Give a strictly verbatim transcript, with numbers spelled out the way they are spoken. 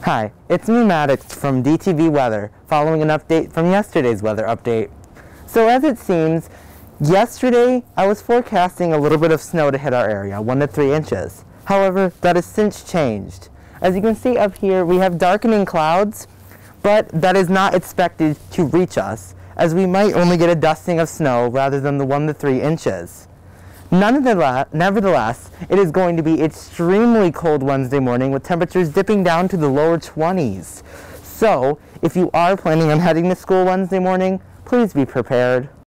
Hi, it's me Maddox from D T V Weather, following an update from yesterday's weather update. So as it seems, yesterday I was forecasting a little bit of snow to hit our area, one to three inches. However, that has since changed. As you can see up here, we have darkening clouds, but that is not expected to reach us, as we might only get a dusting of snow rather than the one to three inches. Nonetheless, nevertheless, it is going to be extremely cold Wednesday morning with temperatures dipping down to the lower twenties. So, if you are planning on heading to school Wednesday morning, please be prepared.